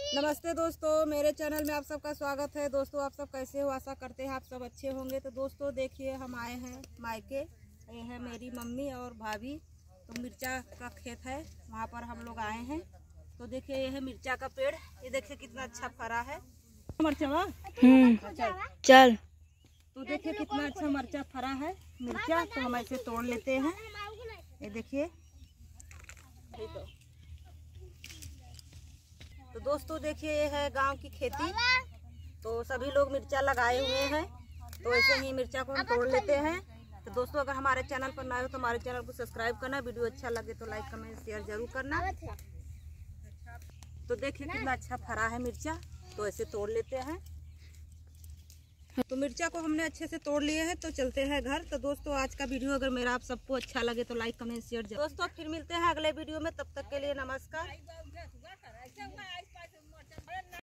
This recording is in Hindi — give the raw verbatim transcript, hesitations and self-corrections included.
नमस्ते दोस्तों, मेरे चैनल में आप सबका स्वागत है। दोस्तों आप सब कैसे हो? आशा करते हैं आप सब अच्छे होंगे। तो दोस्तों देखिए, हम आए हैं मायके। ये है मेरी मम्मी और भाभी। तो मिर्चा का खेत है, वहाँ पर हम लोग आए हैं। तो देखिए ये है मिर्चा का पेड़। ये देखिए कितना अच्छा फरा है मरचा। हम्म चल तो देखिए कितना अच्छा मरचा फरा है मिर्चा। तो हम ऐसे तोड़ लेते हैं। ये देखिए। तो दोस्तों देखिए ये है गांव की खेती। तो सभी लोग मिर्चा लगाए हुए हैं। तो ऐसे ही मिर्चा को हम तोड़ लेते हैं। तो दोस्तों अगर हमारे चैनल पर नए हो तो हमारे चैनल को सब्सक्राइब करना, वीडियो अच्छा लगे तो लाइक कमेंट शेयर जरूर करना। तो देखिए कितना अच्छा फरा है मिर्चा। तो ऐसे तोड़ लेते हैं। तो मिर्चा को हमने अच्छे से तोड़ लिए हैं। तो चलते हैं घर। तो दोस्तों आज का वीडियो अगर मेरा आप सबको अच्छा लगे तो लाइक कमेंट शेयर जरूर। दोस्तों फिर मिलते हैं अगले वीडियो में, तब तक के लिए नमस्कार।